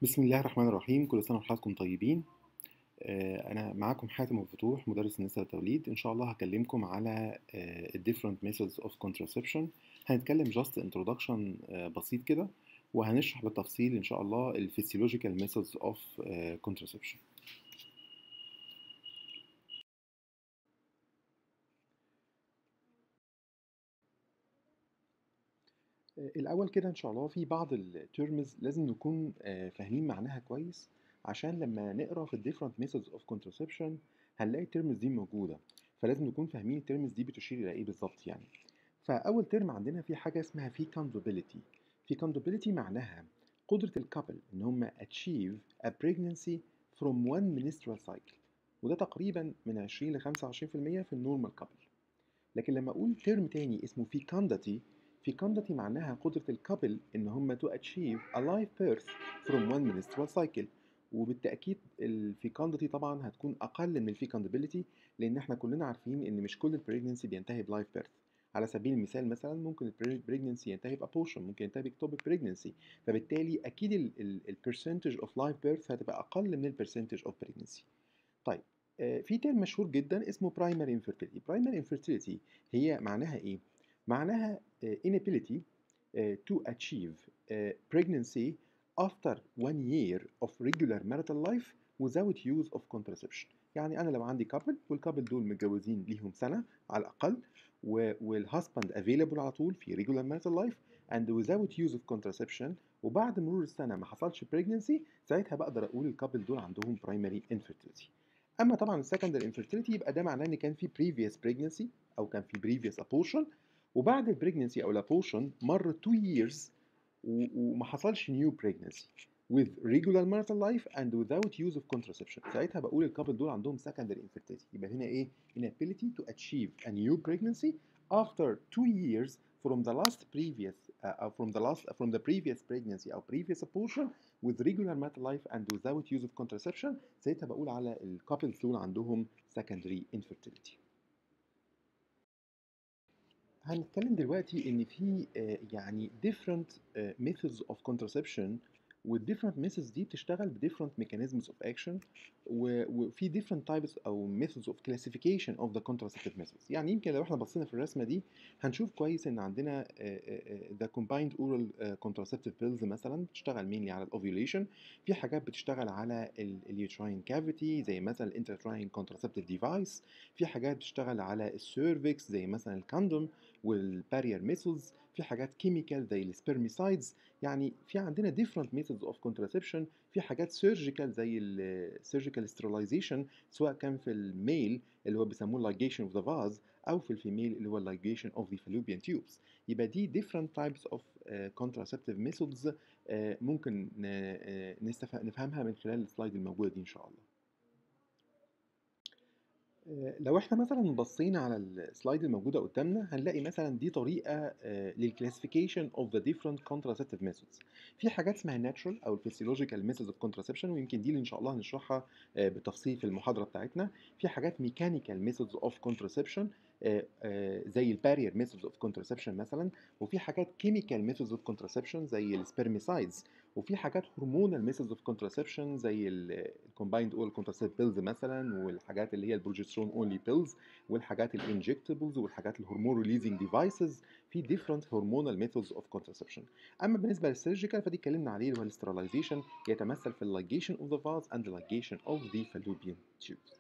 بسم الله الرحمن الرحيم. كل سنة وحضراتكم طيبين. أنا معاكم حاتم أبو فتوح، مدرس النساء والتوليد. إن شاء الله هكلمكم على different methods of contraception. هنتكلم just introduction بسيط كده، وهنشرح بالتفصيل إن شاء الله ال physiological methods of contraception. الأول كده إن شاء الله في بعض التيرمز لازم نكون فاهمين معناها كويس، عشان لما نقرا في ال different methods of contraception هنلاقي التيرمز دي موجودة، فلازم نكون فاهمين التيرمز دي بتشير إلى إيه بالظبط يعني. فأول ترم عندنا في حاجة اسمها fecundability. fecundability معناها قدرة الكابل إن هم achieve a pregnancy from one menstrual cycle، وده تقريبا من 20 ل 25% في النورمال كابل. لكن لما اقول ترم تاني اسمه fecundity معناها قدرة الكابل ان هم to achieve a live birth from one menstrual cycle. وبالتأكيد الفيكاندتي طبعا هتكون أقل من الفيكاندابيلتي، لأن احنا كلنا عارفين إن مش كل البريجنسي بينتهي بلايف بيرث. على سبيل المثال مثلا ممكن البريجنسي ينتهي بابوشن، ممكن ينتهي بكتوبيك بريجنسي، فبالتالي أكيد البرسنتج اوف لايف بيرث هتبقى أقل من البرسنتج اوف بريجنسي. طيب، في ترم مشهور جدا اسمه primary infertility. primary infertility هي معناها ايه؟ معناها inability to achieve pregnancy after 1 year of regular marital life without use of contraception. يعني انا لو عندي كابل والكابل دول متجوزين ليهم سنة على الاقل، والهاسباند available على طول في regular marital life and without use of contraception، وبعد مرور السنة ما حصلش pregnancy، ساعتها بقدر اقول الكابل دول عندهم primary infertility. اما طبعا السكندري انفيرتيليتي يبقى ده معناه ان كان في previous pregnancy او كان في previous abortion، وبعد البريجنسي او الابورشن مر 2 years وما حصلش new pregnancy with regular marital life and without use of contraception. ساعتها بقول الكابل دول عندهم secondary infertility. يبقى هنا ايه؟ inability to achieve a new pregnancy after 2 years from the last previous from the previous pregnancy او previous abortion with regular marital life and without use of contraception. ساعتها بقول على الكابل دول عندهم secondary infertility. هنتكلم دلوقتي ان في يعني different methods of contraception، وال different methods دي بتشتغل ب different mechanisms of action، وفي different types او methods of classification of the contraceptive methods. يعني يمكن لو احنا بصينا في الرسمة دي هنشوف كويس ان عندنا the combined oral contraceptive pills مثلا بتشتغل mainly على الاوفيوليشن. في حاجات بتشتغل على اليوتراين كافيتي زي مثلا الانتراتراين contraceptive device. في حاجات بتشتغل على السيرفكس زي مثلا الكاندوم والبارير ميثودز. في حاجات كيميكال زي السبرميسايدز. يعني في عندنا different methods of contraception. في حاجات سيرجيكال زي السيرجيكال sterilization، سواء كان في الميل اللي هو بيسموه ligation of the vase، او في الفيميل اللي هو ligation of the fallopian tubes. يبقى دي different types of contraceptive methods. ممكن نفهمها من خلال السلايد الموجودة دي ان شاء الله. لو احنا مثلا بصينا على السلايد الموجوده قدامنا هنلاقي مثلا دي طريقه للكلاسيفيكيشن اوف ذا ديفرنت contraceptive methods. في حاجات اسمها natural او physiological methods of contraception، ويمكن دي اللي ان شاء الله هنشرحها بالتفصيل في المحاضره بتاعتنا. في حاجات mechanical methods of contraception زي البارير methods of contraception مثلا. وفي حاجات chemical methods of contraception زي السبرميسايدز. وفي حاجات hormonal methods of contraception زي الكومبايند اول contraceptive pills مثلا، والحاجات اللي هي البروجسترون اونلي بيلز، والحاجات الانجكتبلز، والحاجات الهرمون ريليزنج ديفايسز. في different hormonal methods of contraception. اما بالنسبه للسيرجيكال فدي اتكلمنا عليه، اللي هو الاستراليزيشن، يتمثل في اللايجيشن اوف ذا فاز اند اللايجيشن اوف ذا fallopian tubes.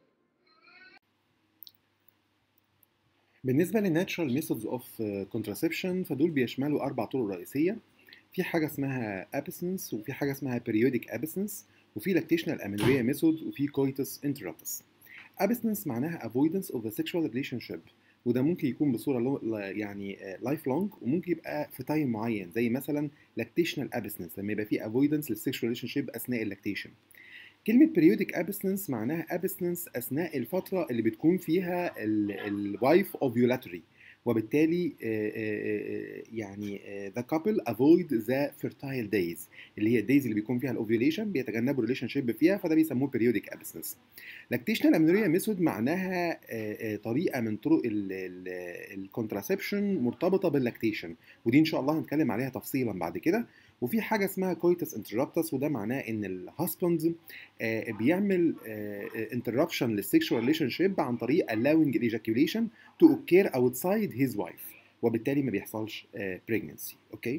بالنسبه للناتشرال ميثودز اوف كونتراسبشن فدول بيشملوا 4 طرق رئيسيه. في حاجه اسمها abstinence، وفي حاجه اسمها periodic abstinence، وفي lactational amenorrhea method، وفي coitus interruptus. abstinence معناها avoidance of the sexual relationship، وده ممكن يكون بصوره يعني لايف لونج، وممكن يبقى في تايم معين زي مثلا lactational abstinence لما يبقى في avoidance للسexual relationship اثناء اللاكتيشن. كلمة periodic abstinence معناها abstinence أثناء الفترة اللي بتكون فيها الوايف ovulatory، وبالتالي يعني the couple avoid the fertile days، اللي هي الدايز اللي بيكون فيها الاوفيوليشن بيتجنبوا الريليشن شيب فيها، فده بيسموه periodic abstinence. لاكتيشنال امينوريا ميثود معناها طريقه من طرق الكونتراسبشن مرتبطه باللاكتيشن، ودي ان شاء الله هنتكلم عليها تفصيلا بعد كده. وفي حاجه اسمها كويتس انتربتس، وده معناه ان الهاسبند بيعمل انتربشن للسيكشوال ريليشن شيب عن طريق allowing ejaculation to occur outside his wife، وبالتالي ما بيحصلش pregnancy. اوكي.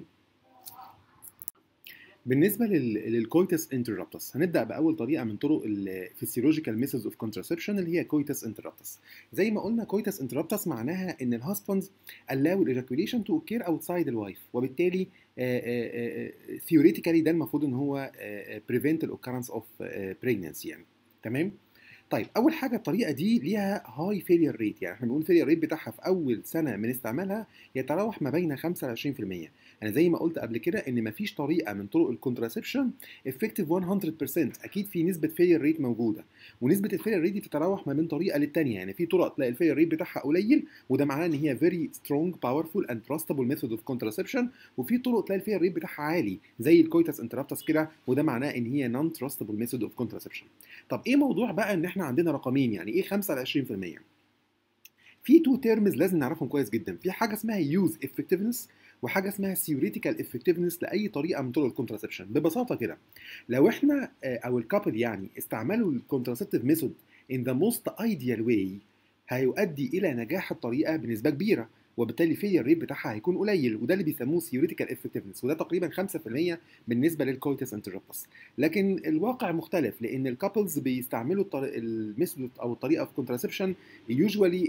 بالنسبه للكويتس انتربتس هنبدا باول طريقه من طرق الفسيولوجيكال ميثودز اوف كونتراسبشن اللي هي كويتس انتربتس. زي ما قلنا كويتس انتربتس معناها ان الهاسبندز allow الايجاكوليشن تو اوكير اوتسايد الوايف، وبالتالي ثيوريتيكالي ده المفروض ان هو بريفنت الاوكرنس اوف بريجنسي يعني. تمام. طيب اول حاجه الطريقه دي ليها هاي فيلير ريت، يعني احنا بنقول الفيلير ريت بتاعها في اول سنه من استعمالها يتراوح ما بين 5 ل 20%. انا زي ما قلت قبل كده ان مفيش طريقه من طرق الكونتراسبشن افكتيف 100%، اكيد في نسبه فيلير ريت موجوده، ونسبه الفيلير ريت دي بتتراوح ما بين طريقه للتانيه، يعني في طرق تلاقي الفيلير ريت بتاعها قليل وده معناه ان هي فيري سترونج باورفول اند تراستبل ميثود اوف كونتراسبشن، وفي طرق تلاقي الفيلير ريت بتاعها عالي زي الكويتس انترابتس كده، وده معناه ان هي نون تراستبل ميثود اوف كونتراسبشن. طب ايه موضوع بقى ان احنا عندنا رقمين، يعني ايه 5 ل 20%؟ في تو تيرمز لازم نعرفهم كويس جدا، في حاجه اسمها يوز افكتيفنس وحاجه اسمها ثيوريتيكال افكتيفنس لاي طريقه من طرق الكونتراسبشن. ببساطه كده لو احنا او الكابل يعني استعملوا الكونتراسبتيف ميثود in the most ideal way هيؤدي الى نجاح الطريقه بنسبه كبيره، وبالتالي الفيلير ريت بتاعها هيكون قليل، وده اللي بيسموه ثيوريتيكال افكتيفنس، وده تقريبا 5% بالنسبه للكويتس انتربتس. لكن الواقع مختلف لان الكابلز بيستعملوا الميثود او الطريقه في كونتراسبشن usually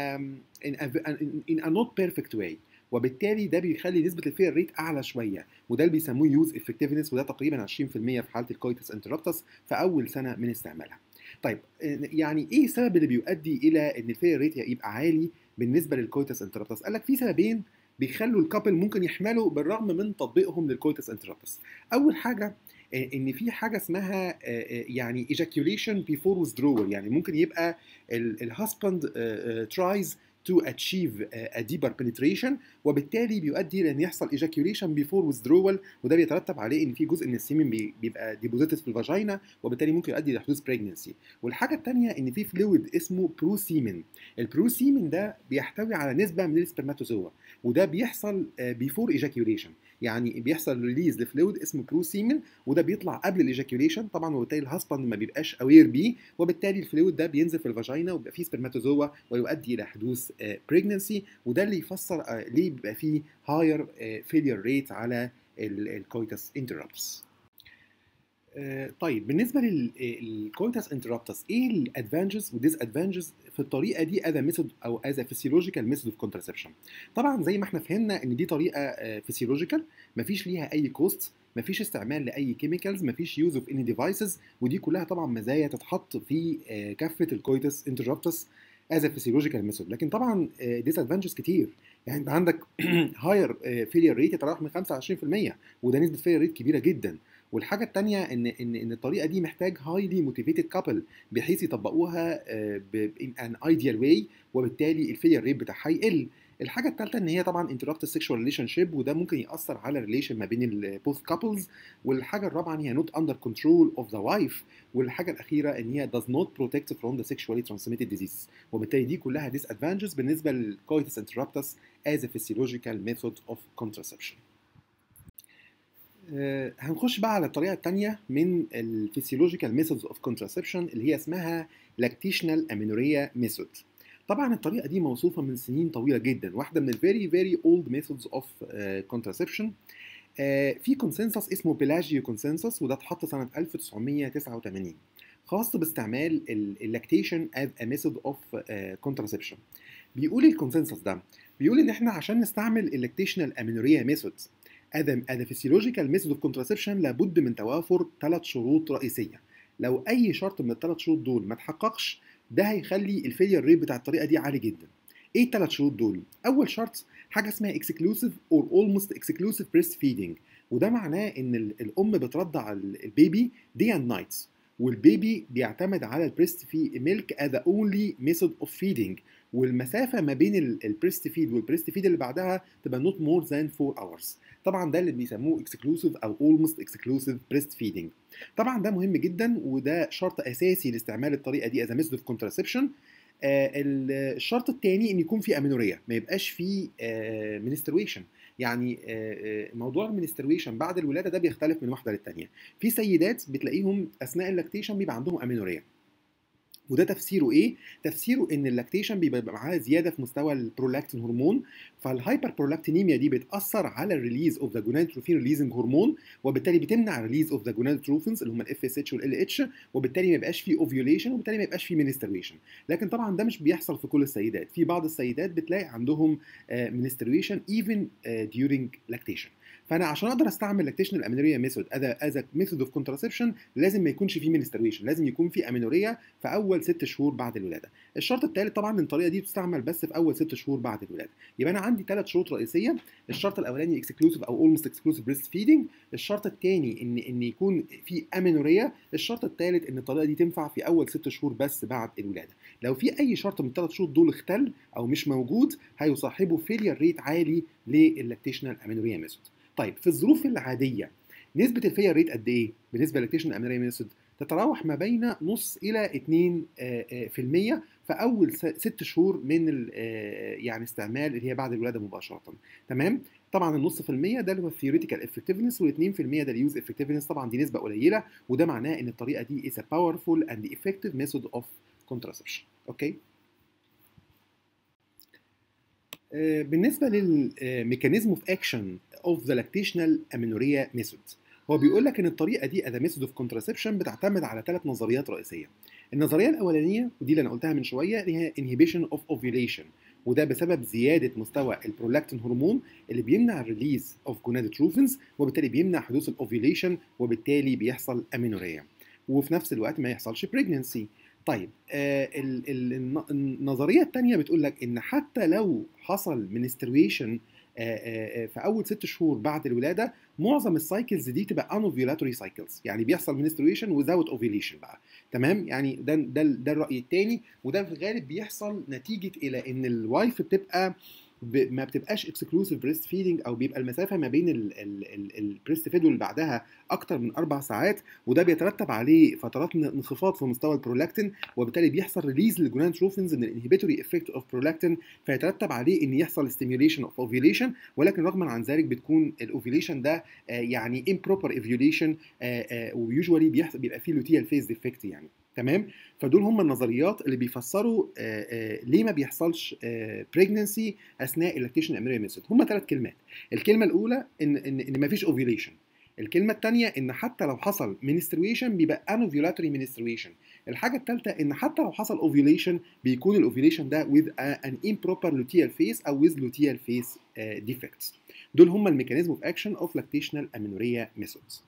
in a not perfect way، وبالتالي ده بيخلي نسبه الفيلير ريت اعلى شويه، وده اللي بيسموه يوز افكتيفنس، وده تقريبا 20% في حاله الكويتس انتربتس في اول سنه من استعمالها. طيب يعني ايه السبب اللي بيؤدي الى ان الفيلير ريت يبقى عالي بالنسبه للكويتس انتربتس؟ قال لك في سببين بيخلوا الكابل ممكن يحملوا بالرغم من تطبيقهم للكويتس انتربتس. اول حاجه ان في حاجه اسمها يعني ejaculation before withdrawal، يعني ممكن يبقى الهاسبند tries to achieve a deeper penetration، وبالتالي بيؤدي لان يحصل ejaculation before withdrawal، وده بيترتب عليه ان في جزء من السيمن بيبقى ديبوزيتد في الفاجينا، وبالتالي ممكن يؤدي لحدوث pregnancy. والحاجه الثانيه ان في فلويد اسمه بروسيمن، البروسيمن ده بيحتوي على نسبه من السبرماتوزوا، وده بيحصل before ejaculation، يعني بيحصل ريليز لفلويد اسمه بروسيمن، وده بيطلع قبل الايجاكيوليشن طبعا، وبالتالي الهاسبند ما بيبقاش اوير بيه، وبالتالي الفلويد ده بينزل في الفاجينا وبيبقى فيه سبرماتوزوا ويؤدي الى حدوث بريجننسي، وده اللي يفسر ليه بيبقى فيه هاير فيلير ريت على الكويتس انتربتس. طيب بالنسبه للكويتس انتربتس ايه الادفانتجز والديس ادفانتجز في الطريقه دي از ميثود او از فيسيولوجيكال ميثود اوف كونتراسبشن؟ طبعا زي ما احنا فهمنا ان دي طريقه فيسيولوجيكال مفيش ليها اي كوست، مفيش استعمال لاي كيميكالز، مفيش يوز اوف اني ديفايسز، ودي كلها طبعا مزايا تتحط في كافه الكويتس انتربتس از فيسيولوجيكال ميثود. لكن طبعا ديس ادفانتجز كتير، يعني انت عندك هاير فيلير ريت يتراوح من 5 ل 20%، وده نسبه فيلير ريت كبيره جدا. والحاجه الثانيه ان الطريقه دي محتاج هايلي موتيفيتد كابل بحيث يطبقوها ان ان ايديال واي، وبالتالي الفيلير ريت بتاعها يقل. الحاجه الثالثه ان هي طبعا انتربت السكشوال ريليشن شيب، وده ممكن ياثر على الريليشن ما بين البوث كابلز. والحاجه الرابعه ان هي نوت اندر كنترول اوف ذا وايف. والحاجه الاخيره ان هي does not protect from the sexually transmitted disease، وبالتالي دي كلها disadvantages بالنسبه للكويتس انتربتس as a physiological method of contraception. هنخش بقى على الطريقه الثانيه من الفسيولوجيكال ميثودز اوف كونتراسبشن اللي هي اسمها لاكتيشنال امينوريا ميثود. طبعا الطريقه دي موصوفه من سنين طويله جدا، واحده من الفيري فيري اولد ميثودز اوف كونتراسبشن. في كونسنسس اسمه بيلاجيو كونسنسس، وده اتحط سنه 1989 خاص باستعمال اللاكتيشن از ا ميثود اوف كونتراسبشن. بيقول الكونسنسس ده بيقول ان احنا عشان نستعمل اللاكتيشنال امينوريا ميثود as a physiological method of contraception لابد من توافر 3 شروط رئيسيه. لو اي شرط من ال3 شروط دول ما اتحققش ده هيخلي الفيلير ريت بتاع الطريقه دي عالي جدا. ايه ال3 شروط دول؟ اول شرط حاجه اسمها exclusive or almost exclusive breastfeeding، وده معناه ان الام بترضع البيبي day and night، والبيبي بيعتمد على البريست في ميلك as the only method of feeding، والمسافه ما بين البريست فيد والبريست فيد اللي بعدها تبقى not more than 4 hours. طبعا ده اللي بيسموه exclusive او almost exclusive breastfeeding. طبعا ده مهم جدا، وده شرط اساسي لاستعمال الطريقه دي as a method of contraception. الشرط الثاني ان يكون في امينوريا، ما يبقاش في منسترويشن، يعني موضوع المنسترويشن بعد الولاده ده بيختلف من واحده للتانيه. في سيدات بتلاقيهم اثناء اللاكتيشن بيبقى عندهم امينوريا، وده تفسيره ايه؟ تفسيره ان اللاكتيشن بيبقى معاه زياده في مستوى البرولاكتين هرمون، فالهايبر برولاكتينيميا دي بتاثر على الريليز اوف ذا جونادوتروفين ريليزنج هرمون، وبالتالي بتمنع الريليز اوف ذا جونادوتروفينز اللي هم الاف اس اتش والال اتش، وبالتالي ما يبقاش فيه اوفيوليشن، وبالتالي ما يبقاش فيه منسترويشن. لكن طبعا ده مش بيحصل في كل السيدات، في بعض السيدات بتلاقي عندهم منسترويشن ايفن ديورنج لاكتيشن. فانا عشان اقدر استعمل لاكتيشنال امينوريا ميثود از ميثود اوف كونتراسبشن لازم ما يكونش فيه منسترويشن، لازم يكون في امينوريا في اول 6 شهور بعد الولاده. الشرط الثالث طبعا ان الطريقه دي بتستعمل بس في اول 6 شهور بعد الولاده. يبقى انا عندي 3 شروط رئيسيه. الشرط الاولاني اكسكلوسيف او اولموست اكسكلوسيف بريست فيدنج، الشرط الثاني ان يكون في امينوريا، الشرط الثالث ان الطريقه دي تنفع في اول 6 شهور بس بعد الولاده. لو في اي شرط من الثلاث شروط دول اختل او مش موجود هيصاحبه فيلير ريت عالي لللاكتيشنال امينوريا ميثود. طيب في الظروف العاديه نسبه الفيلير ريت قد ايه بالنسبه للاكتيشنال امينوريا ميثود؟ تتراوح ما بين نص الى 2% في اول 6 شهور من يعني استعمال اللي هي بعد الولاده مباشره. تمام؟ طبعا النص في المية ده اللي هو الثيوريتيكال افكتيفنس، وال2% ده اليوز افكتيفنس. طبعا دي نسبه قليله، وده معناه ان الطريقه دي is a powerful and effective method of contraception. اوكي؟ بالنسبه للميكانيزم اوف اكشن اوف ذا لاكتيشنال امينوريا ميثود، هو بيقول لك ان الطريقه دي as a method of contraception بتعتمد على 3 نظريات رئيسيه. النظريه الاولانيه ودي اللي انا قلتها من شويه اللي هي inhibition of ovulation، وده بسبب زياده مستوى البرولاكتين هرمون اللي بيمنع الريليز اوف جونادوتروفينز، وبالتالي بيمنع حدوث الاوفيوليشن، وبالتالي بيحصل امينوريا، وفي نفس الوقت ما يحصلش بريجننسي. طيب النظريه الثانيه بتقول لك ان حتى لو حصل منسترويشن في اول 6 شهور بعد الولاده، معظم السايكلز دي تبقى انوفيولاتوري سايكلز، يعني بيحصل منسترويشن وزاوت اوفيليشن بقى. تمام؟ يعني ده الراي الثاني، وده في الغالب بيحصل نتيجه الى ان الوايف بتبقى ما بتبقاش اكسكلوسيف بريست فيدنج، او بيبقى المسافه ما بين البريست فيد واللي بعدها اكتر من 4 ساعات، وده بيترتب عليه فترات انخفاض في مستوى البرولاكتين، وبالتالي بيحصل ريليز للجونادوتروفينز من الانهبيتوري افكت اوف برولاكتين، فيترتب عليه ان يحصل ستيميوليشن اوف اوفيوليشن. ولكن رغم عن ذلك بتكون الاوفيوليشن ده يعني امبروبر اوفيوليشن، ويوجوالي بيبقى فيه لوتيال فيز ديفكت يعني. تمام؟ فدول هم النظريات اللي بيفسروا ليه ما بيحصلش بريجننسي اثناء اللاكتيشن امينوريا ميثود. هم 3 كلمات. الكلمه الاولى ان ما فيش اوفيوليشن. الكلمه الثانيه ان حتى لو حصل منسترويشن بيبقى انوفيولاتوري منسترويشن. الحاجه الثالثه ان حتى لو حصل اوفيوليشن بيكون الاوفيوليشن ده with an improper luteal phase او with luteal phase defects. دول هم الميكانيزم اوف اكشن اوف لاكتيشنال امينوريا ميثودز.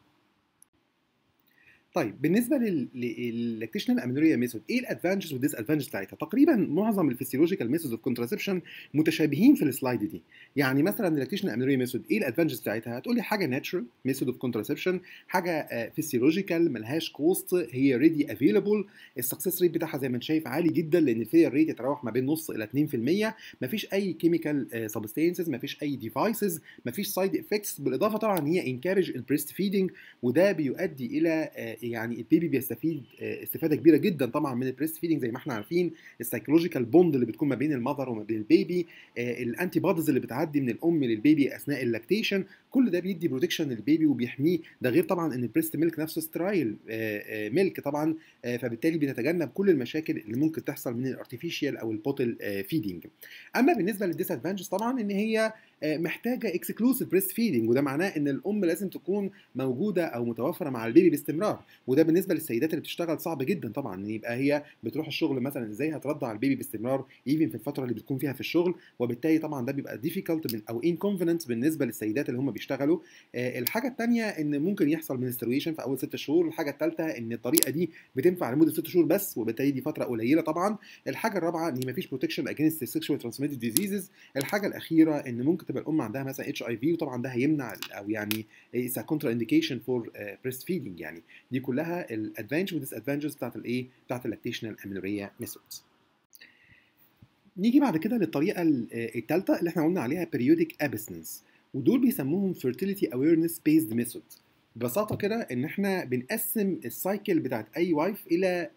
طيب بالنسبه لللاكتيشنال امينوريا ميثود، ايه الادفانتجز والديس ادفانتجز بتاعتها؟ تقريبا معظم الفسيولوجيكال ميثودز اوف كونتراسبشن متشابهين في السلايد دي. يعني مثلا اللاكتيشنال امينوريا ميثود ايه الادفانتجز بتاعتها؟ هتقول لي حاجه ناتشرال ميثود اوف كونتراسبشن، حاجه فسيولوجيكال ملهاش كوست، هي ريدي افيلبل، السكسس ريت بتاعها زي ما انت شايف عالي جدا لان الفيلير ريت يتراوح ما بين نص الى 2%، مفيش اي كيميكال سبستانسز، مفيش اي ديفايسز، مفيش سايد افكتس، بالاضافه طبعا هي انكارج البريست فيدنج، وده بيؤدي الى يعني البيبي بيستفيد استفاده كبيره جدا طبعا من البريست فيدنج. زي ما احنا عارفين السايكولوجيكال بوند اللي بتكون ما بين المذر وما بين البيبي، الانتي بوديز اللي بتعدي من الام للبيبي اثناء اللاكتيشن، كل ده بيدي بروتكشن للبيبي وبيحميه. ده غير طبعا ان البريست ميلك نفسه سترايل ميلك طبعا، فبالتالي بنتجنب كل المشاكل اللي ممكن تحصل من الارتفيشال او البوتل فيدنج. اما بالنسبه للديس ادفانتجز طبعا ان هي محتاجه اكسكلوسيف بريست فيدنج، وده معناه ان الام لازم تكون موجوده او متوفره مع البيبي باستمرار، وده بالنسبه للسيدات اللي بتشتغل صعب جدا طبعا ان يبقى هي بتروح الشغل مثلا، ازاي هترضع البيبي باستمرار ايفن في الفتره اللي بتكون فيها في الشغل، وبالتالي طبعا ده بيبقى ديفيكالت او انكونفيدنت بالنسبه للسيدات اللي هم بيشتغلوا. الحاجه الثانيه ان ممكن يحصل منسترويشن في اول 6 شهور. الحاجه الثالثه ان الطريقه دي بتنفع لمده 6 شهور بس، وبالتالي دي فتره قليله طبعا. الحاجه الرابعه ان مفيش بروتكشن اجينست سيكشوال ترانسميتد ديزيزز. الحاجه الاخيره ان ممكن تبقى الام عندها مثلا اتش اي في، وطبعا ده هيمنع او يعني اتس كونترا انديكيشن فور بريست فيدنج. يعني دي كلها الادفانتج والديس ادفانتجز بتاعت الايه؟ بتاعت اللاكتيشنال امينوريا ميثودز. نيجي بعد كده للطريقه الثالثه اللي احنا قلنا عليها periodic abstinence، ودول بيسموهم fertility awareness based method. ببساطه كده ان احنا بنقسم السايكل بتاعت اي وايف الى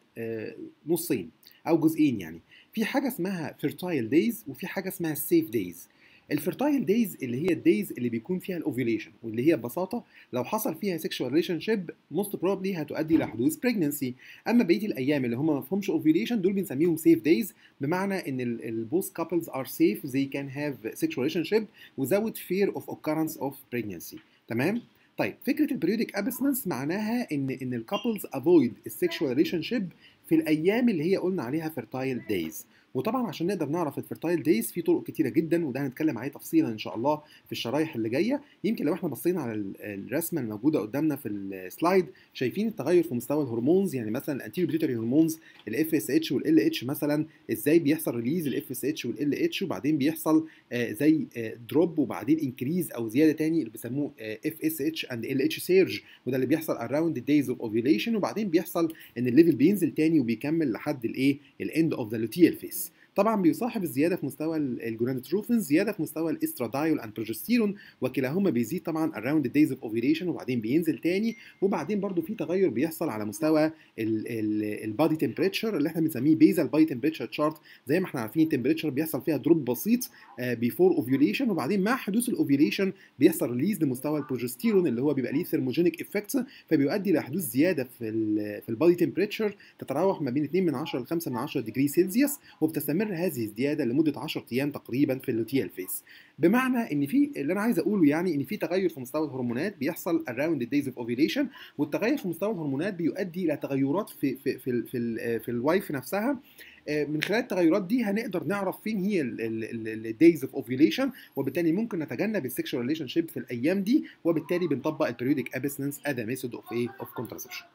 نصين او جزئين. يعني في حاجه اسمها fertile days وفي حاجه اسمها safe days. الفيرتايل دايز اللي هي الدايز اللي بيكون فيها الاوفيوليشن، واللي هي ببساطه لو حصل فيها سيكشوال ريليشن شيب موست بروبلي هتؤدي لحدوث بريجنسي. اما بقيه الايام اللي هم ما فيهمش اوفيوليشن دول بنسميهم سيف دايز، بمعنى ان البوث كابلز ار سيف they can have sexual relationship without fear of occurrence of pregnancy. تمام. طيب فكره البريودك ابسنس معناها ان الكابلز افويد السيكشوال ريليشن شيب في الايام اللي هي قلنا عليها فيرتايل دايز. وطبعا عشان نقدر نعرف الفيرتايل دايز في طرق كتيره جدا، وده هنتكلم عليه تفصيلا ان شاء الله في الشرايح اللي جايه. يمكن لو احنا بصينا على الرسمه الموجوده قدامنا في السلايد شايفين التغير في مستوى الهرمونز، يعني مثلا الانتيريو بيتيوتري هرمونز الاف اس اتش والال اتش مثلا، ازاي بيحصل ريليز الاف اس اتش والال اتش، وبعدين بيحصل زي دروب وبعدين انكريز او زياده تاني اللي بيسموه اف اس اتش اند ال اتش سيرج، وده اللي بيحصل اراوند الدايز اوف اوفيوليشن، وبعدين بيحصل ان الليفل بينزل تاني وبيكمل لحد الايه الاند اوف ذا لوتيال فيس. طبعا بيصاحب الزياده في مستوى الجونادوتروفين زياده في مستوى الاسترادايول اند بروجستيرون، وكلاهما بيزيد طبعا اراوند الدايز اوف اوفيوليشن وبعدين بينزل تاني. وبعدين برضو في تغير بيحصل على مستوى البادي تمبريتشر اللي احنا بنسميه بيزال بادي تمبريتشر تشارت. زي ما احنا عارفين التمبريتشر بيحصل فيها دروب بسيط بيفور اوفيوليشن، وبعدين مع حدوث الاوفيوليشن بيحصل ريليز لمستوى البروجستيرون اللي هو بيبقى ليه ثيرموجينيك افكتس، فبيؤدي لحدوث زياده في البادي تمبريتشر تتراوح ما بين 2 من 10 ل 5 من 10 ديجري سيلسيوس، وبتستمر هذه الزياده لمده 10 ايام تقريبا في اللوتيال فيس. بمعنى ان في اللي انا عايز اقوله يعني ان في تغير في مستوى الهرمونات بيحصل around the days of ovulation، والتغير في مستوى الهرمونات بيؤدي الى تغيرات في الوايف نفسها. من خلال التغيرات دي هنقدر نعرف فين هي الدايز اوف اوفيوليشن، وبالتالي ممكن نتجنب السكشوال ريليشن شيب في الايام دي، وبالتالي بنطبق البريودك ابستنس as a method of contraception.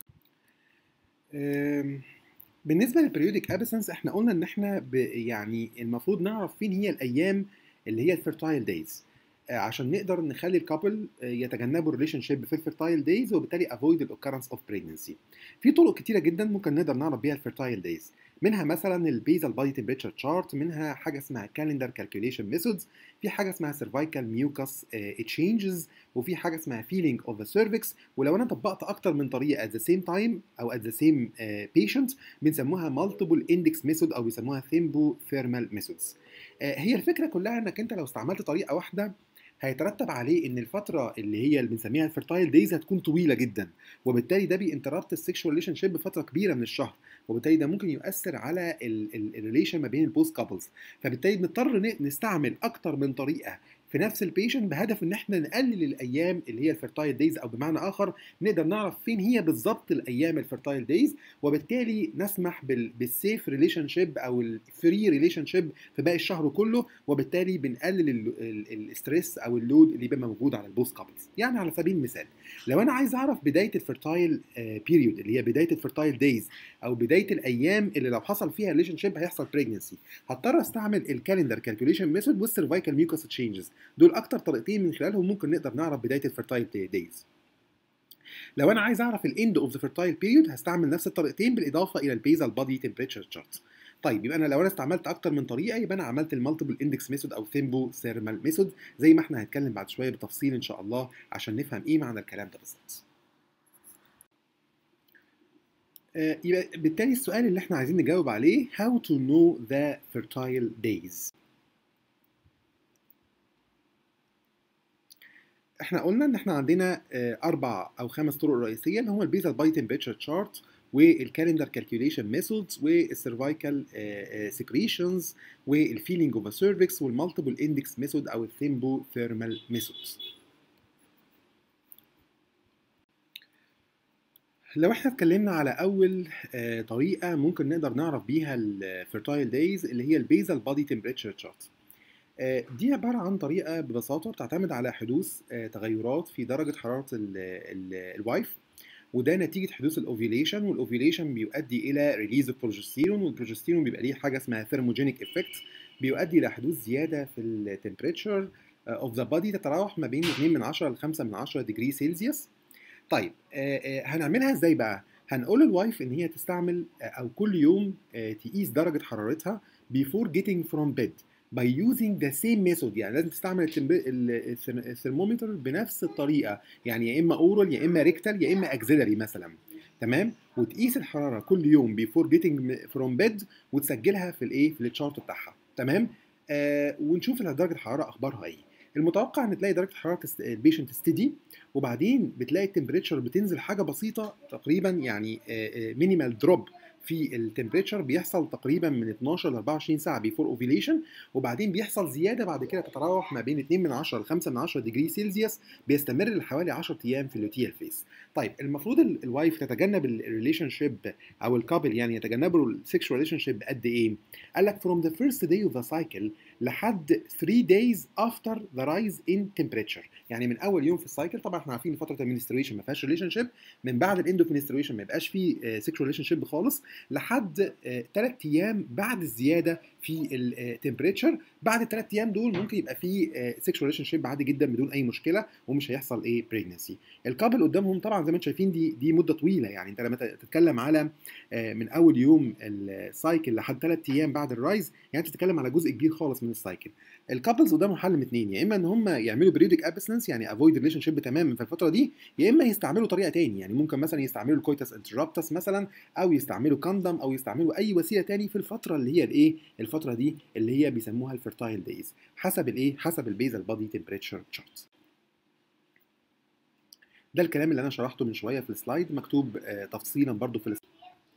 بالنسبه للبريودك ابسنس احنا قلنا ان احنا يعني المفروض نعرف فين هي الايام اللي هي الفيرتايل دايز عشان نقدر نخلي الكابل يتجنبوا الريليشن شيب في الفيرتايل دايز، وبالتالي افويد الاوكرنس اوف بريجنسي. في طرق كتيره جدا ممكن نقدر نعرف بيها الفيرتايل دايز، منها مثلا البيزال بادي تمبريتشر تشارت، منها حاجه اسمها كالندر كالكوليشن ميثودز، في حاجه اسمها سيرفايكال ميوكس تشينجز، وفي حاجه اسمها فيلينج اوف ذا سيرفكس. ولو انا طبقت اكتر من طريقه at the same time او at the same patient بنسموها مالتيبل اندكس ميثود او بيسموها ثيمبو ثيرمال ميثودز. هي الفكره كلها انك انت لو استعملت طريقه واحده هيترتب عليه ان الفتره اللي بنسميها الفيرتايل دايز هتكون طويله جدا، وبالتالي ده بينتربت السكشوال ريليشن شيب بفتره كبيره من الشهر، وبالتالي ده ممكن يؤثر على الريليشن ما بين البوست كابلز. فبالتالي بنضطر نستعمل اكتر من طريقه في نفس البيشنت بهدف ان احنا نقلل الايام اللي هي الفيرتايل دايز، او بمعنى اخر نقدر نعرف فين هي بالظبط الايام الفيرتايل دايز، وبالتالي نسمح بالسيف ريليشن شيب او الفري ريليشن شيب في باقي الشهر كله، وبالتالي بنقلل الاستريس او اللود اللي بيبقى موجود على البوست كابلز. يعني على سبيل المثال لو انا عايز اعرف بدايه الفيرتايل بيريود اللي هي بدايه الفيرتايل دايز او بدايه الايام اللي لو حصل فيها ريليشن شيب هيحصل بريجنسي، هضطر استعمل الكالندر كالكوليشن ميثود والسيرفايكال ميوكس تشينجز. دول اكتر طريقتين من خلالهم ممكن نقدر نعرف بدايه الفيرتايل دايز. لو انا عايز اعرف الاند اوف ذا فيرتايل بيريود هستعمل نفس الطريقتين بالاضافه الى البيزال بادي تمبريتشر تشارت. طيب يبقى انا لو انا استعملت اكتر من طريقه يبقى انا عملت المالتيبل اندكس ميثود او ثيمبو ثيرمال ميثود، زي ما احنا هنتكلم بعد شويه بالتفصيل ان شاء الله عشان نفهم ايه معنى الكلام ده بالظبط. يبقى بالتالي السؤال اللي احنا عايزين نجاوب عليه how to know the fertile days. احنا قلنا ان احنا عندنا 4 أو 5 طرق رئيسيه اللي هم البيزال باي تمبريتشر تشارت والكالندر كالكوليشن ميثودز والسيرفايكال سكريشنز والفيلينج اوف سيرفكس والمالتيبل اندكس ميثود او الثيمبو ثيرمال ميثودز. لو احنا اتكلمنا على اول طريقه ممكن نقدر نعرف بيها الفيرتايل دايز اللي هي البيزال بادي تمبريتشر تشارت. دي عبارة عن طريقة ببساطة بتعتمد على حدوث تغيرات في درجة حرارة الوايف، وده نتيجة حدوث الأوفيوليشن، والأوفيوليشن بيؤدي إلى ريليز البروجستيرون، والبروجستيرون بيبقى ليه حاجة اسمها ثيرموجينيك إفكت بيؤدي إلى حدوث زيادة في التمبريتشر اوف ذا بادي تتراوح ما بين 2 من 10 ل 5 من 10 ديجري سيلسيوس. طيب هنعملها ازاي بقى؟ هنقول للوايف ان هي تستعمل او كل يوم تقيس درجة حرارتها before getting from bed by using the same method. يعني لازم تستعمل الثرمومتر بنفس الطريقة، يعني يا اما اورال يا اما ريكتال يا اما اكزيلري مثلا، تمام؟ وتقيس الحرارة كل يوم before getting from bed وتسجلها في التشارت بتاعها، تمام؟ ونشوف درجه الحراره اخبارها ايه. المتوقع ان تلاقي درجه حراره البيشنت ستيدي، وبعدين بتلاقي التمبريتشر بتنزل حاجه بسيطه تقريبا، يعني مينيمال دروب في التمبريتشر بيحصل تقريبا من 12 ل 24 ساعه بيفور اوفيليشن، وبعدين بيحصل زياده بعد كده تتراوح ما بين 2 من 10 ل 5 من 10 ديجري سيلسيوس، بيستمر لحوالي 10 ايام في اللوتيال فيس. طيب المفروض الوايف تتجنب الريليشن شيب او الكابل، يعني يتجنبوا السكشوال ريليشن شيب قد ايه؟ قال لك from the first day of the cycle لحد 3 days after the rise in temperature، يعني من اول يوم في السايكل. طبعا احنا عارفين فتره المنستريشن ما فيهاش ريليشن شيب، من بعد الاند اوف منستريشن ما يبقاش فيه سيكشوال ريليشن شيب خالص، لحد 3 ايام بعد الزياده في التمبريتشر. بعد ال 3 ايام دول ممكن يبقى فيه سيكشوال ريليشن شيب عادي جدا بدون اي مشكله، ومش هيحصل ايه بريجنسي. الكابل قدامهم طبعا زي ما انتم شايفين دي مده طويله، يعني انت لما تتكلم على من اول يوم السايكل لحد 3 ايام بعد الرايز، يعني انت تتكلم على جزء كبير خالص من السايكل. الكابلز قدامهم حل من اثنين، يا اما ان هم يعملوا بريودك ابسنس يعني افويد ريليشن شيب تماما في الفتره دي، يا اما يستعملوا طريقه تاني، يعني ممكن مثلا يستعملوا الكويتس انترابتس مثلا، او يستعملوا كاندم، او يستعملوا اي وسيله تاني في الفتره اللي هي الايه، الفتره دي اللي هي بيسموها الفيرتايل دايز، حسب الايه، حسب البيزال بادي تمبريتشر تشارت. ده الكلام اللي انا شرحته من شويه في السلايد، مكتوب تفصيلا برضو في السلايد.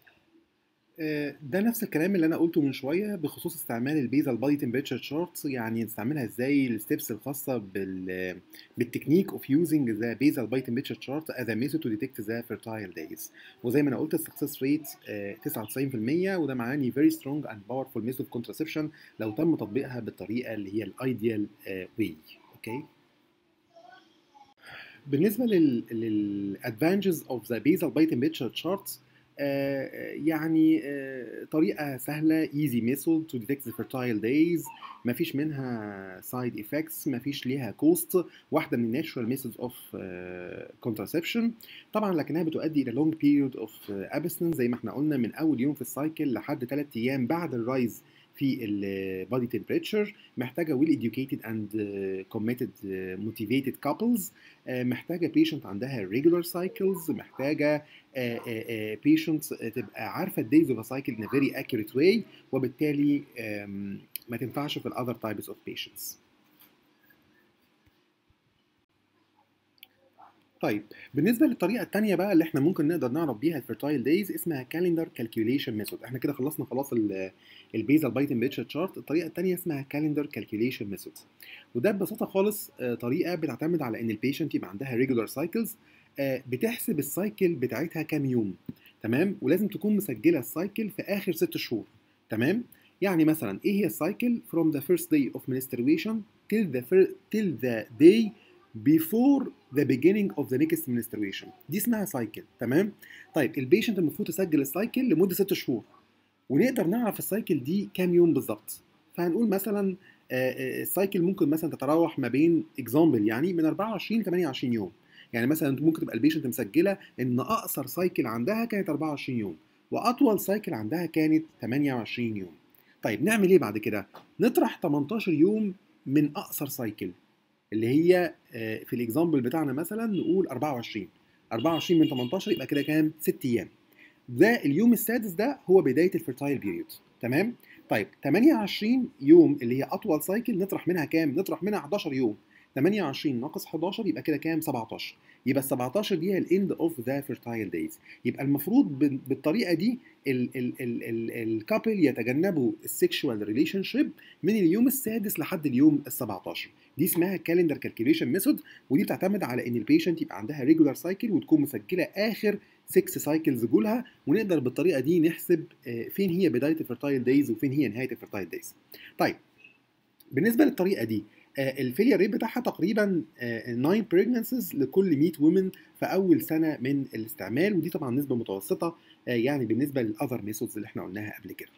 ده نفس الكلام اللي انا قلته من شويه بخصوص استعمال البيزال بادي تمبريتشر تشارتس، يعني نستعملها ازاي، الستبس الخاصه بالتكنيك اوف يوزنج ذا بيزال بادي تمبريتشر تشارت از ا ميثود تو ديتكت ذا فيرتايل دايز. وزي ما انا قلت السكسس ريت 99%، وده معناه فيري سترونج اند باورفول ميثود كونتراسبشن لو تم تطبيقها بالطريقه اللي هي الايديال واي. اوكي. بالنسبه للادفانتجز اوف ذا بيزال باي تمبريتشر تشارتس، يعني طريقه سهله، ايزي ميثود تو ديتكت ذا فيرتايل دايز، ما فيش منها سايد افكتس، ما فيش ليها كوست، واحده من الناتشورال ميثودز اوف كونتراسبشن طبعا، لكنها بتؤدي الى لونج بيريود اوف ابستنس زي ما احنا قلنا من اول يوم في السايكل لحد 3 ايام بعد الرايز في البادي تمبريتشر. محتاجه ويل educated and committed motivated couples، محتاجه patient عندها regular cycles، محتاجه patients تبقى عارفه الدايز اوف سايكل in a very accurate way، وبالتالي ما تنفعش في الاذر types of patients. طيب بالنسبه للطريقه الثانيه بقى اللي احنا ممكن نقدر نعرف بيها الفيرتايل دايز، اسمها كالندر كالكيوليشن ميثود. احنا كده خلصنا خلاص البيزال باي تمبريتشر تشارت. الطريقه الثانيه اسمها كالندر كالكيوليشن ميثود، وده ببساطه خالص طريقه بتعتمد على ان البيشنت يبقى عندها ريجولار سايكلز، بتحسب السايكل بتاعتها كام يوم، تمام، ولازم تكون مسجله السايكل في اخر 6 شهور، تمام. يعني مثلا ايه هي السايكل from the first day of menstruation till the day before the beginning of the next menstruation، دي اسمها سايكل، تمام. طيب البيشنت المفروض تسجل السايكل لمده 6 شهور، ونقدر نعرف السايكل دي كام يوم بالظبط. فهنقول مثلا السايكل ممكن مثلا تتراوح ما بين اكزامبل يعني من 24 ل 28 يوم. يعني مثلا ممكن تبقى البيشنت مسجله ان اقصر سايكل عندها كانت 24 يوم، واطول سايكل عندها كانت 28 يوم. طيب نعمل ايه بعد كده؟ نطرح 18 يوم من اقصر سايكل اللي هي في الاكزامبل بتاعنا مثلا نقول 24 من 18 يبقى كده كام؟ 6 ايام. ده اليوم السادس ده هو بدايه الفيرتايل بيريود، تمام. طيب 28 يوم اللي هي اطول سايكل نطرح منها كام؟ نطرح منها 11 يوم. 28 ناقص 11 يبقى كده كام؟ 17. يبقى ال 17 دي هي الاند اوف ذا فيرتايل دايز. يبقى المفروض بالطريقه دي الكابل يتجنبوا السكشوال ريليشن شيب من اليوم السادس لحد اليوم ال 17. دي اسمها كالندر كالكوليشن ميثود، ودي بتعتمد على ان البيشنت يبقى عندها ريجولار سايكل وتكون مسجله اخر 6 سايكلز جولها، ونقدر بالطريقه دي نحسب فين هي بدايه الفيرتايل دايز وفين هي نهايه الفيرتايل دايز. طيب بالنسبه للطريقه دي الفيلير ريت بتاعها تقريبا 9 بريجنسيز لكل 100 وومن في اول سنه من الاستعمال، ودي طبعا نسبه متوسطه يعني بالنسبه للاذر ميثودز اللي احنا قلناها قبل كده.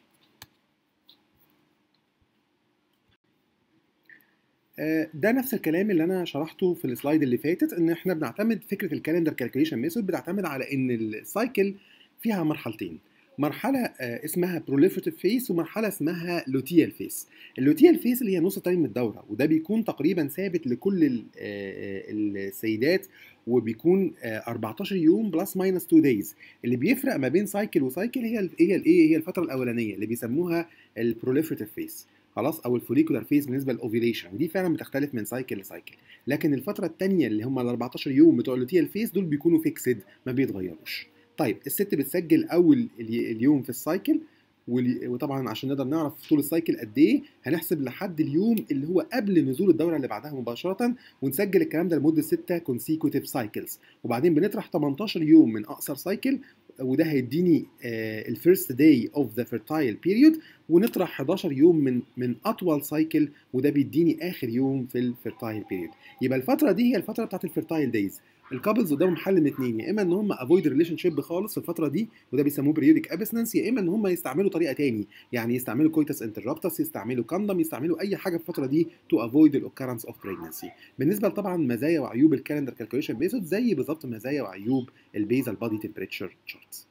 ده نفس الكلام اللي انا شرحته في السلايد اللي فاتت، ان احنا بنعتمد فكره الكالندر كالكوليشن ميثود بتعتمد على ان السايكل فيها مرحلتين، مرحله اسمها بروليفريتيف فيس ومرحله اسمها لوتيال فيس. اللوتيال فيس اللي هي نص تاني من الدوره، وده بيكون تقريبا ثابت لكل السيدات، وبيكون 14 يوم بلس ماينس 2 دايز. اللي بيفرق ما بين سايكل وسايكل هي الايه، هي الفتره الاولانيه اللي بيسموها البروليفريتيف فيس، خلاص، او الفوليكولار فيز بالنسبه للاوفيليشن، ودي فعلا بتختلف من سايكل لسايكل. لكن الفتره الثانيه اللي هم ال 14 يوم بتوع اللوتيال فيز دول بيكونوا فيكسد، ما بيتغيروش. طيب الست بتسجل اول اليوم في السايكل، وطبعا عشان نقدر نعرف طول السايكل قد ايه هنحسب لحد اليوم اللي هو قبل نزول الدوره اللي بعدها مباشره، ونسجل الكلام ده لمده 6 consecutive سايكلز، وبعدين بنطرح 18 يوم من اقصر سايكل، وده هيديني الفيرست داي اوف ذا فيرتايل بيريود، ونطرح 11 يوم من اطول سايكل، وده بيديني اخر يوم في الفيرتايل بيريود. يبقى الفتره دي هي الفتره بتاعت الفيرتايل دايز. الكابلز قدامهم حل من اتنين، يا اما ان هم افويد ريليشن شيب خالص في الفتره دي وده بيسموه بريودك ابسنس، يا اما ان هم يستعملوا طريقه تاني، يعني يستعملوا كويتس انتربتس، يستعملوا كاندم، يستعملوا اي حاجه في الفتره دي تو افويد الاوكرنس اوف بريجنسي. بالنسبه طبعا مزايا وعيوب الكالندر كالكوليشن ميثود زي بالظبط مزايا وعيوب البيزال بادي تمبريتشر تشارتس.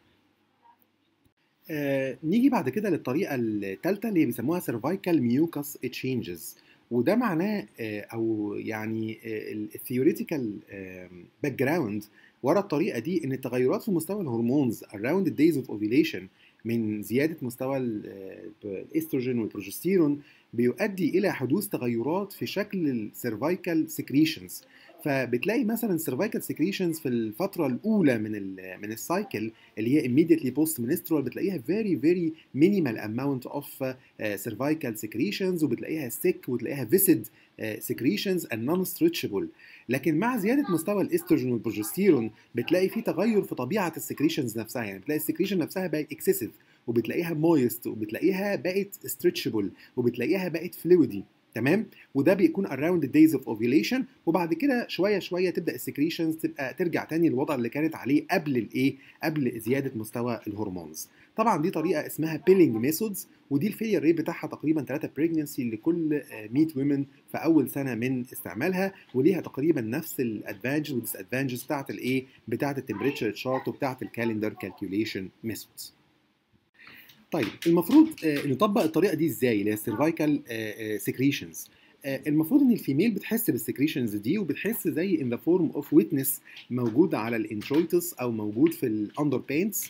نيجي بعد كده للطريقة الثالثة اللي بيسموها cervical mucus changes، وده معناه أو يعني الثيوريتيكال باك جراوند ورا الطريقة دي إن التغيرات في مستوى الهرمونز around the days of ovulation من زيادة مستوى الاستروجين والبروجستيرون بيؤدي إلى حدوث تغيرات في شكل السيرفايكال سكريشنز. فبتلاقي مثلا سيرفايكال سكريشنز في الفترة الأولى من السايكل اللي هي immediately post menstrual بتلاقيها very very minimal amount of cervical secretions، وبتلاقيها thick وتلاقيها viscid secretions and non-stretchable. لكن مع زياده مستوى الاستروجين والبروجستيرون بتلاقي في تغير في طبيعه السكريشنز نفسها، يعني بتلاقي السكريشن نفسها بقت اكسسيف، وبتلاقيها مويست، وبتلاقيها بقت stretchable، وبتلاقيها بقت فلويدي. تمام، وده بيكون around the days of ovulation، وبعد كده شويه شويه تبدا السكريشنز تبقى ترجع تاني للوضع اللي كانت عليه قبل الايه، قبل زياده مستوى الهرمونز. طبعا دي طريقه اسمها بيلينج ميثودز، ودي الفيلير ريت بتاعها تقريبا 3 بريجنسي لكل 100 ويمن في اول سنه من استعمالها، وليها تقريبا نفس الادفانتجز والديس ادفانتجز بتاعت الايه، بتاعت التمبريتشر تشارت وبتاعت الكالندر كالكوليشن ميثودز. طيب المفروض نطبق الطريقه دي ازاي اللي هي السيرفايكال سكريشنز؟ المفروض ان الفيميل بتحس بالسكريشنز دي، وبتحس زي ان ذا فورم اوف ويتنس موجود على الانترويتس او موجود في الاندر بانتس.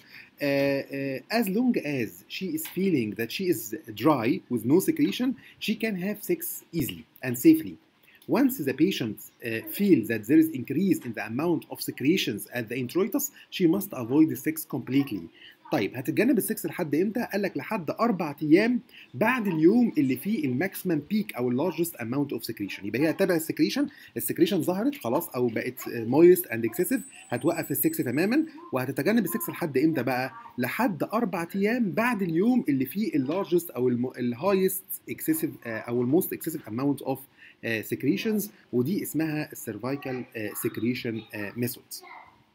As long as she is feeling that she is dry with no secretion, she can have sex easily and safely. Once the patient feels that there is increase in the amount of secretions at the introitus, she must avoid the sex completely. طيب هتتجنب السكس لحد امتى؟ قال لك لحد 4 ايام بعد اليوم اللي فيه الماكسيمم بيك او اللارجست اماونت اوف سكريشن. يبقى هي تابع السكريشن ظهرت خلاص او بقت مويست اند اكسسيف، هتوقف السكس تماما. وهتتجنب السكس لحد امتى بقى؟ لحد 4 ايام بعد اليوم اللي فيه اللارجست او الهايست اكسسيف او الموست اكسسيف اماونت اوف سكريشنز، ودي اسمها السيرفايكال سكريشن ميثودز.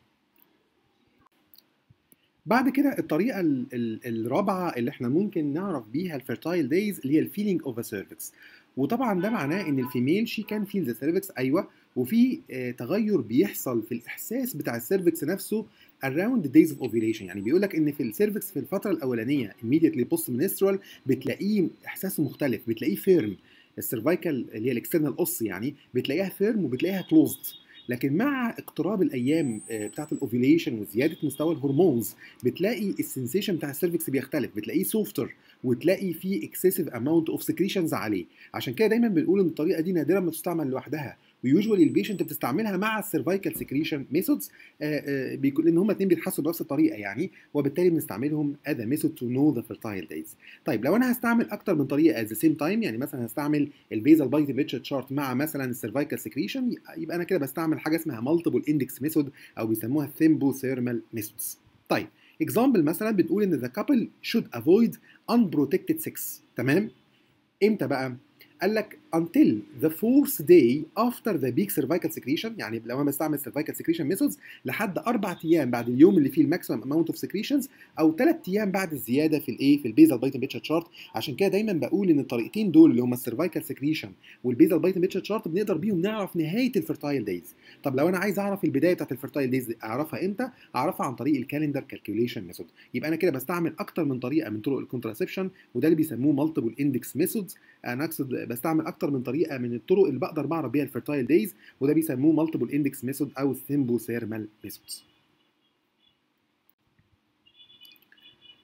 بعد كده الطريقه الرابعه اللي احنا ممكن نعرف بيها الفيرتايل دايز اللي هي الفيلينج اوف ذا سيرفكس، وطبعا ده معناه ان الفيميل شي كان فيل ذا سيرفكس، ايوه، وفي تغير بيحصل في الاحساس بتاع السيرفكس نفسه around the days of ovulation. يعني بيقول لك ان في السيرفكس في الفتره الاولانيه immediately post menstrual بتلاقيه احساسه مختلف، بتلاقيه فيرم، السيرفايكال اللي هي الاكسترنال قص يعني بتلاقيها فيرم وبتلاقيها كلوزد. لكن مع اقتراب الايام بتاعه الاوفيليشن وزياده مستوى الهرمونز بتلاقي السنسيشن بتاع السيرفكس بيختلف، بتلاقيه سوفتر، وتلاقي فيه اكسسيف اماونت اوف سكريشنز عليه. عشان كده دايما بنقول ان الطريقه دي نادرا ما تستعمل لوحدها، ويوجوالي البيشنت بتستعملها مع السيرفايكال سكريشن ميثودز، لان هما الاثنين بيتحسوا بنفس الطريقه يعني، وبالتالي بنستعملهم از ميثود تو نو ذا فيرتايل دايز. طيب لو انا هستعمل اكتر من طريقه ات ذا سيم تايم، يعني مثلا هستعمل البيزال باي تمبريتشر تشارت مع مثلا السيرفايكال سكريشن، يبقى انا كده بستعمل حاجه اسمها مالتيبل اندكس ميثود او بيسموها ثيمبو ثيرمال ميثودز. طيب اكزامبل مثلا بتقول ان ذا كابل شود افويد unprotected sex. تمام، امتى بقى؟ قال لك until the fourth day after the peak cervical secretion، يعني لو انا بستعمل cervical secretion methods لحد 4 ايام بعد اليوم اللي فيه الماكسيمم اماونت اوف secretions، او 3 ايام بعد الزياده في الايه، في البيزال باي تمبريتشر تشارت. عشان كده دايما بقول ان الطريقتين دول اللي هم السيرفايكال سكريشن والبيزال باي تمبريتشر تشارت بنقدر بيهم نعرف نهايه الفيرتايل دايز. طب لو انا عايز اعرف البدايه بتاعت الفيرتايل دايز اعرفها امتى؟ اعرفها عن طريق الكالندر كالكوليشن ميثود. يبقى انا كده بستعمل اكتر من طريقه من طرق الكونتراسبشن، وده اللي بيسموه مالتيبل اندكس ميثودز. انا اقصد بستعمل اكتر من طريقه من الطرق اللي بقدر بعرف بيها الفيرتايل دايز، وده بيسموه مالتيبل اندكس ميثود او ثيمبو ثيرمال ميثودز.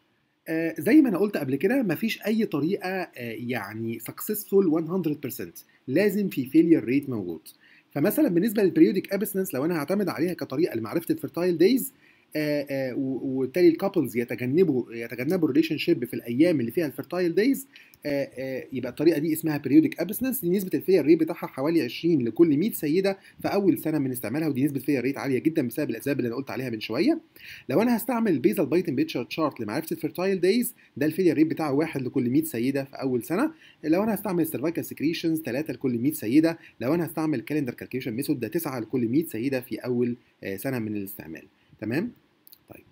زي ما أنا قُلت قبل كده مفيش أي طريقة يعني successful 100%، لازم في failure rate موجود. فمثلًا بالنسبة للperiodic abstinence لو أنا هاعتمد عليها كطريقة لمعرفة الfertile days وبالتالي الcouples يتجنبوا الrelationship في الأيام اللي فيها الfertile days، يبقى الطريقة دي اسمها periodic abstinence. نسبة الfailure rate بتاعها حوالي 20 لكل 100 سيدة في أول سنة من استعمالها، ودي نسبة failure rate عالية جدًا بسبب الأسباب اللي أنا قُلت عليها من شوية. لو انا هستعمل البيزال باي تمبريتشر تشارت لمعرفه الفيرتايل دايز، ده الفيلير ريت بتاعه 1 لكل 100 سيده في اول سنه. لو انا هستعمل السيرفايكال سكريشنز 3 لكل 100 سيده. لو انا هستعمل كالندر كالكيشن ميثود ده 9 لكل 100 سيده في اول سنه من الاستعمال. تمام. طيب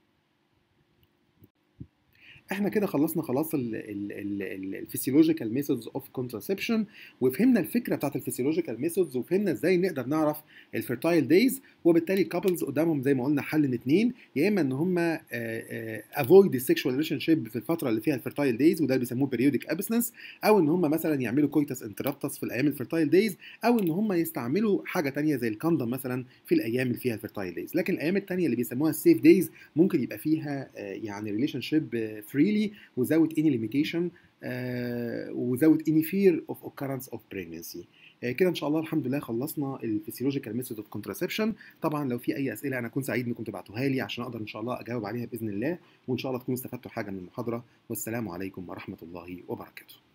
احنا كده خلصنا خلاص الفسيولوجيكال ميثودز اوف كونتراسبشن، وفهمنا الفكره بتاعت الفسيولوجيكال ميثودز، وفهمنا ازاي نقدر نعرف الفيرتايل دايز. وبالتالي الكابلز قدامهم زي ما قلنا حل من اتنين، يا اما ان هم افويد السكشوال ريليشن شيب في الفتره اللي فيها الفيرتايل دايز، وده اللي بيسموه بيريودك ابسنس، او ان هم مثلا يعملوا كويتس انترابتس في الايام الفيرتايل دايز، او ان هم يستعملوا حاجه ثانيه زي الكوندوم مثلا في الايام اللي فيها الفيرتايل دايز. لكن الايام الثانيه اللي بيسموها السيف دايز ممكن يبقى فيها يعني ريليشن شيب فريلي without any limitation without any fear of occurrence of pregnancy. كده ان شاء الله الحمد لله خلصنا الفسيولوجيكال ميثود اوف كونتراسبشن. طبعا لو في اي اسئله انا اكون سعيد انكم تبعتوها لي عشان اقدر ان شاء الله اجاوب عليها باذن الله، وان شاء الله تكونوا استفدتوا حاجه من المحاضره. والسلام عليكم ورحمه الله وبركاته.